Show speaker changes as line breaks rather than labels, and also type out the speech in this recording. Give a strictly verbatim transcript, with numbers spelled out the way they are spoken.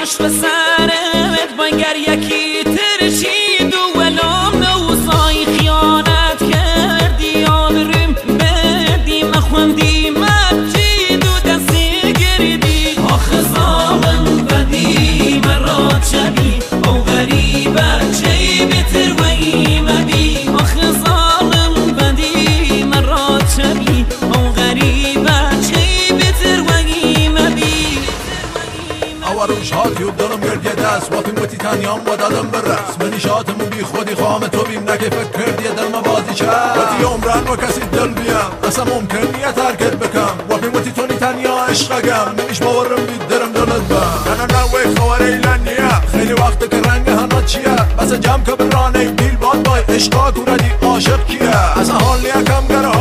باش به سرت بانگر یکی ترشید و ولام نوزای خیانت کردی آبرم بدی مخوندی مجید و دستی گردی آخه ظالم بدی مرات شبی او غریبه چی بتر وی مبی آخه ظالم بدی مرات شبی او غریبه چی بتر وی مبی
روش هاتی و دلم گردیه دست وقتی موتی تنیام و دادم برس منی شاتمو بی خودی خواهم تو بیم نکه فکر کردیه دل ما بازی چست وقتی عمران و کسی دل بیم اصلا ممکن نیه ترکت بکم وقتی موتی تونی تنیا عشقگم منیش باورم بید درم دلت بم نه نه نه وی خوار ایلانیه خیلی وقت که رنگ هنات چیه بس جمع که برانه دیل باد بای عشقا گوردی عاشق کیه اصلا حال نیه کم گره